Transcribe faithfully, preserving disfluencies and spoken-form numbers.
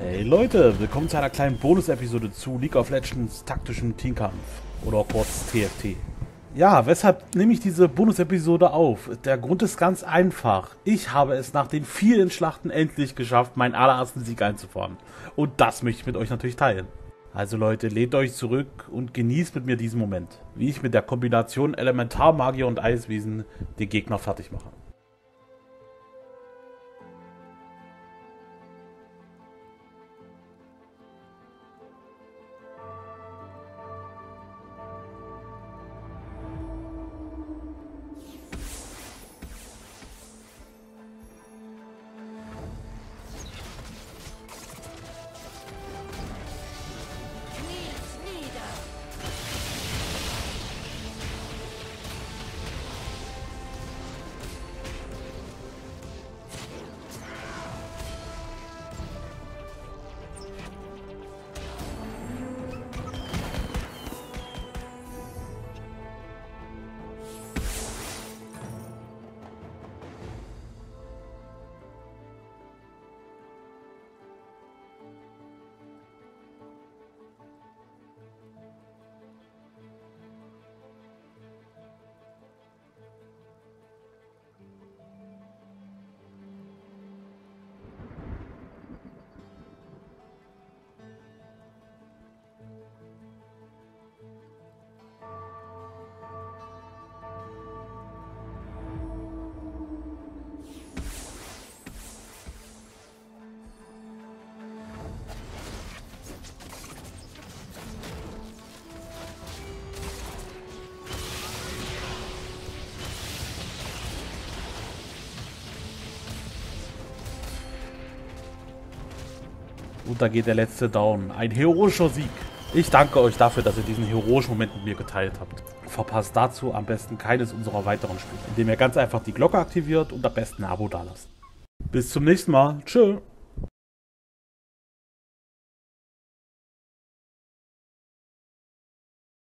Hey Leute, willkommen zu einer kleinen Bonus-Episode zu League of Legends taktischen Teamkampf oder auch kurz T F T. Ja, weshalb nehme ich diese Bonus-Episode auf? Der Grund ist ganz einfach. Ich habe es nach den vielen Schlachten endlich geschafft, meinen allerersten Sieg einzufahren. Und das möchte ich mit euch natürlich teilen. Also Leute, lehnt euch zurück und genießt mit mir diesen Moment, wie ich mit der Kombination Elementarmagier und Eiswesen den Gegner fertig mache. Und da geht der letzte down. Ein heroischer Sieg. Ich danke euch dafür, dass ihr diesen heroischen Moment mit mir geteilt habt. Verpasst dazu am besten keines unserer weiteren Spiele, indem ihr ganz einfach die Glocke aktiviert und am besten ein Abo dalasst. Bis zum nächsten Mal. Tschö.